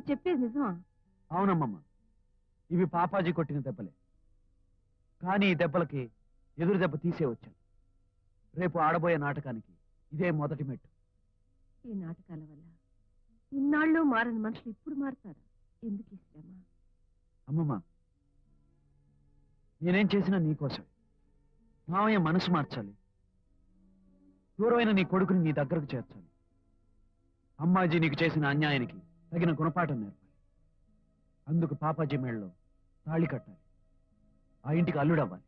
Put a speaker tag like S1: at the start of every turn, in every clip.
S1: చెప్పేది నిజమా?
S2: అవునమ్మమ్మ, ఇవి పాపాజీ కొట్టిన దెబ్బలే. కానీ ఈ దెబ్బలకి ఎదురు దెబ్బ తీసే వచ్చాను. రేపు ఆడబోయే నాటకానికి ఇదే మొదటి మెట్టు.
S1: ఈ నాటకాల వల్ల ఇన్నాళ్ళు మారని మనుషులు ఇప్పుడు మారుతారా? ఎందుకు ఇష్టమా?
S2: అమ్మమ్మ, నేనేం చేసినా నీకోసమే. మావయ్య మనసు మార్చాలి, దూరమైన నీ కొడుకుని నీ దగ్గరకు చేర్చాలి. అమ్మాజీ నీకు చేసిన అన్యాయానికి తగిన గుణపాఠం నేర్పాలి. అందుకు పాపాజీ మేళ్ళలో తాళి కట్టాలి, ఆ ఇంటికి అల్లుడవ్వాలి.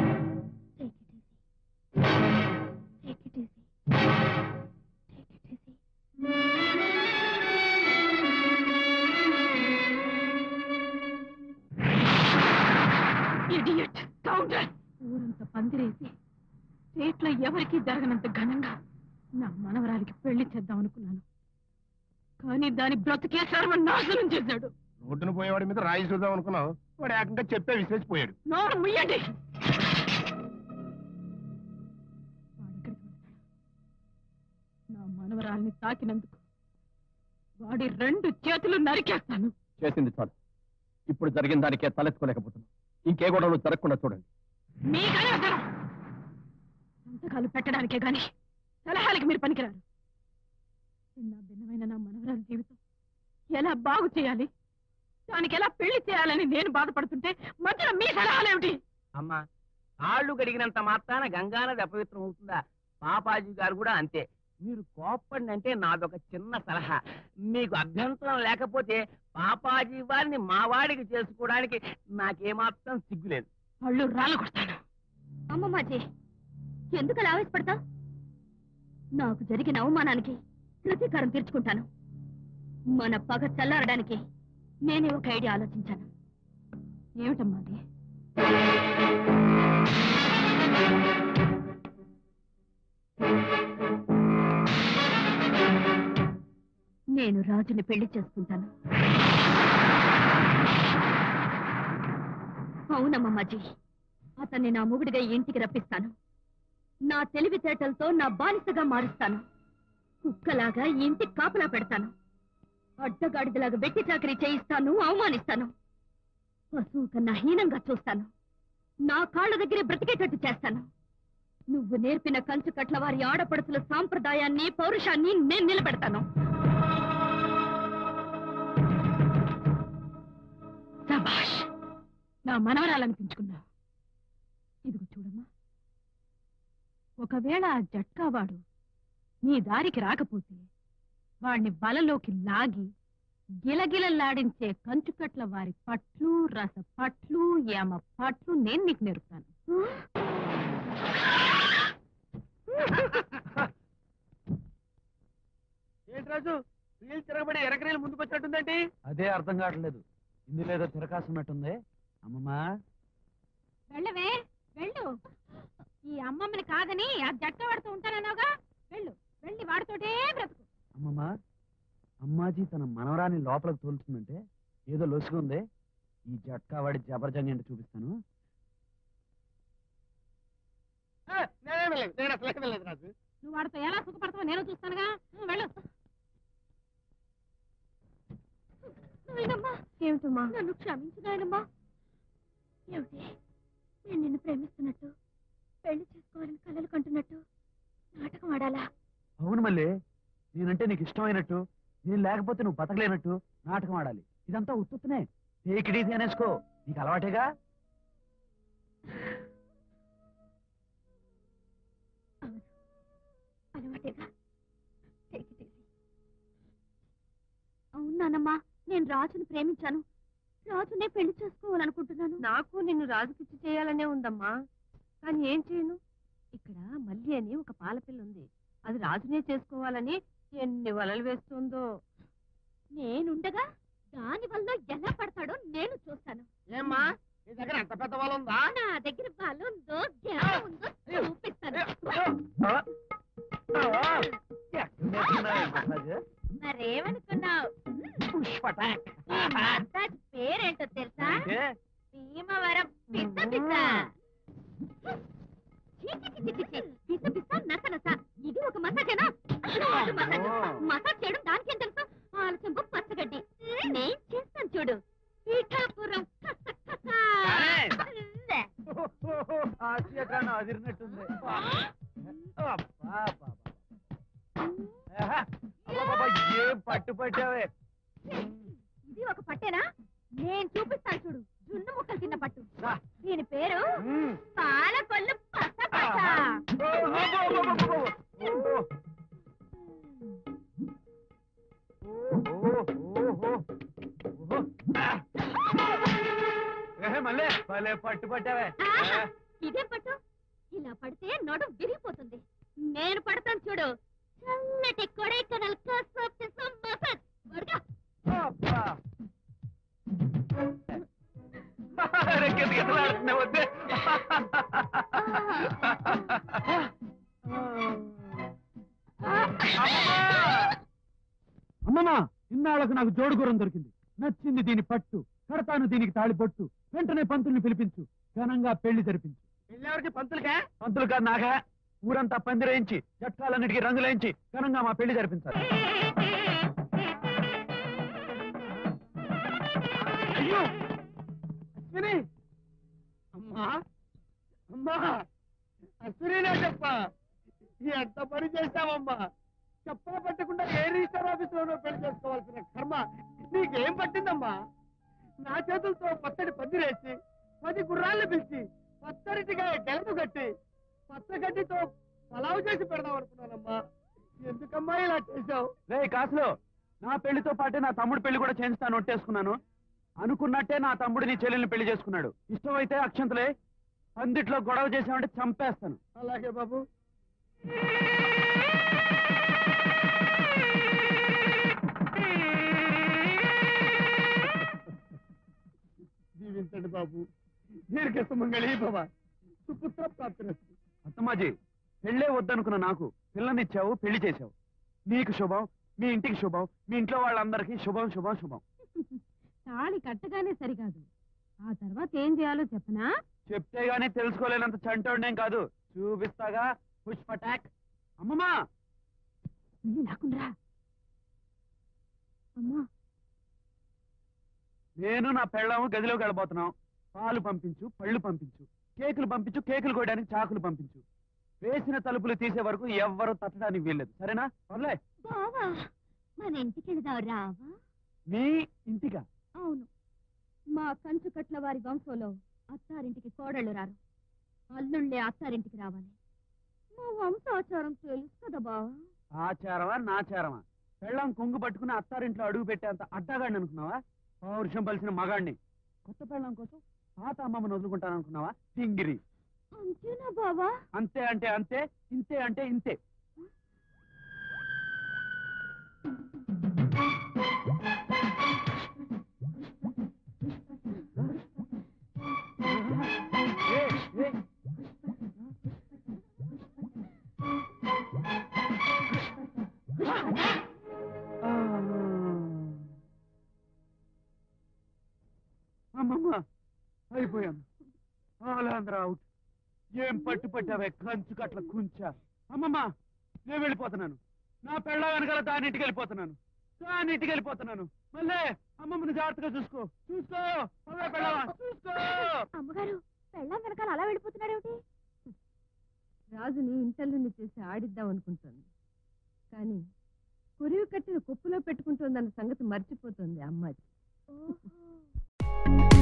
S1: ఊరంతా పందిరేసి స్టేట్లో ఎవరికీ జరగనంత ఘనంగా నా మనవరాలికి పెళ్లి చేద్దాం అనుకున్నాను. కానీ దాని బ్రతికే సర్వనాశనం చేశాడు.
S3: రోడ్డును పోయేవాడి మీద రాయి చూద్దాం అనుకున్నావు, వాడు ఏకంగా చెప్పే విసిరేసిపోయాడు.
S1: నోరు ముయ్యండి. నా మనవరాల్ని తాకినందుకు వాడి 2 చేతులు నరికేస్తాను.
S4: చేసింది చాలు. ఇప్పుడు జరిగిన దానికే తలెత్తుకోలేకపోతున్నాం. ఇంకే గొడవలు జరగకుండా చూడండి.
S1: మీకనే అర్థం. సంతకాలు పెట్టడానికే గాని సలహాలకి మీరు పనికిరారు. చిన్న భిన్నమైన నా మనవరాలి జీవితం ఎలా బాగు చేయాలి, దానికి ఎలా పెళ్లి చేయాలని నేను బాధపడుతుంటే మధ్యలో మీ సలహాలేమిటి?
S5: అమ్మా, కాళ్ళు గడిగినంత మాత్రాన గంగానది అపవిత్రం అవుతుందా? పాపాజీ గారు కూడా అంతే. మీరు కోప్పండి అంటే నాదొక చిన్న సలహా. మీకు అభ్యంతరం లేకపోతే పాపాజీ వారిని మా వాడికి చేసుకోవడానికి నాకేమాత్రం సిగ్గులేదు.
S1: వాళ్ళు రాళ్ళు కొడతాను.
S6: అమ్మమ్మాజీ, ఎందుకు అలా ఆవేశపడతా? నాకు జరిగిన అవమానానికి ప్రతీకారం తీర్చుకుంటాను. మన పగ చల్లారడానికి నేనే ఒక ఐడియా ఆలోచించాను.
S1: ఏమిటమ్మా అది?
S6: నేను రాజుని పెళ్లి చేసుకుంటాను. అవునమ్మమ్మాజీ, అతన్ని నా మొగుడిగా ఇంటికి రప్పిస్తాను. నా తెలివితేటలతో నా బానిసగా మారుస్తాను. కుక్కలాగా ఇంటికి కాపలా పెడతాను. అడ్డగాడిదలాగా వెట్టి చాకరీ చేయిస్తాను, అవమానిస్తాను. పశువు కన్నా హీనంగా చూస్తాను. నా కాళ్ళ దగ్గరే బ్రతికేటట్టు చేస్తాను. నువ్వు నేర్పిన కంచు కట్ల వారి ఆడపడుతుల సాంప్రదాయాన్ని, పౌరుషాన్ని నేను నిలబెడతాను.
S1: శభాష్, నా మనవరాలనిపించుకున్నా. ఇదిగో చూడమ్మా, ఒకవేళ ఆ జట్కావాడు నీ దారికి రాకపోతే వాణ్ణి బలలోకి లాగి గిలగిలలాడించే కంచుకట్ల వారి పట్లు, రస పట్లు, యామ పట్లు నేను నీకు నేర్పుతాను.
S5: ఏంట్రాజు, వీళ్ళు తిరగబడి ఎరకరీలు ముందుకు వచ్చినట్టుందంటే?
S2: అదే అర్థం కావట్లేదు. ఇందులో ఏదో తిరకాసున్నట్టుంది. అమ్మమ్మా,
S1: వెళ్ళవే, వెళ్ళు. ఈ అమ్మమ్మని కాదని ఆ జట్కావాడితో ఉంటానన్నావుగా, వెళ్ళు. వెళ్ళి వాడితోటే బ్రతుకు.
S2: అమ్మమ్మా, అమ్మాజీ తన మనవరాన్ని లోపలికి తోలుతుందంటే ఏదో లొసుగుంది. ఈ జట్కా వాడి జబర్జంగ్ ఏంటో చూపిస్తాను.
S3: నేను అసలు లేదు రాజు.
S1: నువ్వు వాడితో ఎలా సుఖపడతావో నేను చూస్తానుగా. వెళ్ళు.
S6: ఏమిటమ్మా? నన్ను క్షమించు నాయనమ్మా. ఏమిటి, నేను నిన్ను ప్రేమిస్తున్నట్టు, పెళ్లి చేసుకోవాలని కలలు కంటున్నట్టు నాటకం ఆడాలా?
S2: అవును మళ్ళీ, నేనంటే నీకు ఇష్టమైనట్టు, నేను లేకపోతే నువ్వు బతకలేనట్టు నాటకం ఆడాలి. ఇదంతా ఉత్తునే. టేక్ ఇట్ ఈజీ అనేసుకో, నీకు అలవాటేగా.
S6: అలవాటేగా. అవునానమ్మా, నేను రాజుని ప్రేమించాను. రాజునే పెళ్లి చేసుకోవాలనుకుంటున్నాను.
S1: నాకు నిన్ను రాజుకిచ్చి చేయాలనే ఉందమ్మా. కానీ ఏం చేయను? ఇక్కడ మల్లి అని ఒక పాలపిల్ల ఉంది. అది రాజునే చేసుకోవాలని ఎన్ని వలలు వేస్తుందో.
S6: నేనుండగా దాని వల్ల ఎలా పడతాడో నేను చూస్తాను.
S3: ఏమ్మా, నీ దగ్గర అంత పెద్ద వాళ్ళు ఉందా?
S6: నా దగ్గర బలం ఉందో జ్ఞానం ఉందో చూపిస్తాను. మరేమనుకున్నావు? మసాజ్ పేరేంటో తెలుసా? భీమవరం పిస పిస. పిస పిస నస నస. ఇది ఒక మసాజేనా? మసాజ్ చేయడం దానికేం తెలుసు? ఆలస్యంపు పచ్చగడ్డి. నేను చేస్తాను చూడు. పీఠాపురం
S2: ఆశయకాన్ని అదిరినట్టుంది. ఏం పట్టు పట్టావే.
S6: ఇది ఒక పట్టేనా? నేను చూపిస్తాను చూడు. జున్ను ముక్కలు తిన్న పట్టు. దీని పేరు పాలకొల్లు పసపట్ట.
S2: మళ్ళీ భలే పట్టు పట్టావే.
S6: ఇదేం పట్టు? ఇలా పడితే నడు విరిగిపోతుంది. నేను పడతాను చూడు. చల్లటి కొడైకెనాల్
S2: వద్దే. అమ్మమ్మా, ఇన్నాళ్లకు నాకు జోడుగురం దొరికింది. నచ్చింది దీని పట్టు. కడతాను దీనికి తాళిపొట్టు. వెంటనే పంతుల్ని పిలిపించు. ఘనంగా పెళ్లి జరిపించు.
S3: పెళ్ళెవరికి? పంతులుగా?
S2: పంతులు కాదు, నాగా. ఊరంతా పందిరేయించి చట్టాలన్నిటికీ రంగులేయించి ఘనంగా మా పెళ్లి జరిపించాలి.
S3: అయ్యో అశ్విని! అమ్మా అమ్మా, అశ్వినినే చెప్ప. ఎంత పని చేశావమ్మా. చెప్పలు పట్టకుండా ఏ రిజిస్టర్ ఆఫీసులోనో పెళ్లి చేసుకోవాల్సిన కర్మ నీకేం పట్టిందమ్మా? నా చేతులతో పచ్చడి పందిరేసి 10 గుర్రాలను పిలిచి పచ్చడిగా గెలుపు కట్టి పచ్చగడ్డితో పలావు చేసి పెడదాం అనుకున్నానమ్మా. ఎందుకమ్మా ఇలా చేశావు?
S2: రే కాసులో, నా పెళ్లితో పాటే నా తమ్ముడు పెళ్లి కూడా చేయిస్తాను ఒట్టేసుకున్నాను. అనుకున్నట్టే నా తమ్ముడు నీ చెల్లెల్ని పెళ్లి చేసుకున్నాడు. ఇష్టమైతే అక్షంతలే, పందిట్లో గొడవ చేసామంటే చంపేస్తాను.
S3: అలాగే బాబు. దీవించండి బాబు. దీర్ఘ సుమంగళి భవ. సుపుత్ర ప్రాప్తిరస్తు.
S2: అత్తమ్మాజీ, పెళ్ళే వద్దనుకున్న నాకు పిల్లనిచ్చావు, పెళ్లి చేశావు. నీకు శుభం, మీ ఇంటికి శుభం, మీ ఇంట్లో వాళ్ళందరికీ శుభం శుభం శుభం.
S1: తాళి కట్టగానే సరికాదు, ఆ తర్వాత ఏం చేయాలో చెప్పనా?
S2: చెప్తే గానీ తెలుసుకోలేనంత చంటోడేం కాదు. చూపిస్తాగా. పుష్పటాక్. అమ్మమ్మా,
S1: వెళ్ళి లాక్కుండ్రా. అమ్మా,
S2: నేను నా పెళ్ళాము గదిలోకి వెళ్ళబోతున్నాం. పాలు పంపించు, పళ్ళు పంపించు, కేకులు పంపించు, కేకులు కోయడానికి చాకులు పంపించు. వేసిన తలుపులు తీసే వరకు ఎవ్వరూ తట్టడానికి వీల్లేదు. సరేనా? పర్లే.
S6: బావా, మన ఇంటికి వెళదాం రావా?
S2: మీ ఇంటిగా?
S6: అవును. మా కంచుకట్ల వారి వంశంలో అత్తారింటికి కోడళ్ళు రారు, అల్లుళ్ళే అత్తారింటికి రావాలి. మా వంశాచారం తెలుసు కదా బావా.
S2: ఆచారమా నాచారమా? పెళ్ళం కొంగు పట్టుకుని అత్తారింట్లో అడుగు పెట్టేంత అడ్డగాడిని అనుకున్నావా? పౌరుషం పలిసిన మగాడిని. కొత్త పెళ్ళం కోసం పాత అమ్మమ్మను వదులుకుంటాననుకున్నావా? సింగిరి.
S6: అంతేనా బావా?
S2: అంతే అంటే అంతే, ఇంతే అంటే ఇంతే. అమ్మమ్మ, అయిపోయాను. ఆలాంధ్ర అవుట్. ఏం పట్టు పట్టావే కంచు కట్ల కుంచా. అమ్మమ్మ, నేను వెళ్ళిపోతున్నాను. నా పెళ్ళ వెనకాల దానింటికి వెళ్ళిపోతున్నాను. దానింటికి వెళ్ళిపోతున్నాను. మళ్ళీ అమ్మమ్మని జాగ్రత్తగా చూసుకో. చూసుకో పెళ్ళవా, చూసుకో.
S6: అమ్మగారు, పెళ్ళం వెనకాల అలా వెళ్ళిపోతున్నాడేమిటి?
S1: రాజుని ఇంటల్లుని చేసి ఆడిద్దాం అనుకుంటోంది, కానీ కురివి కట్టిన కుప్పులో పెట్టుకుంటోందన్న సంగతి మర్చిపోతుంది అమ్మాయి.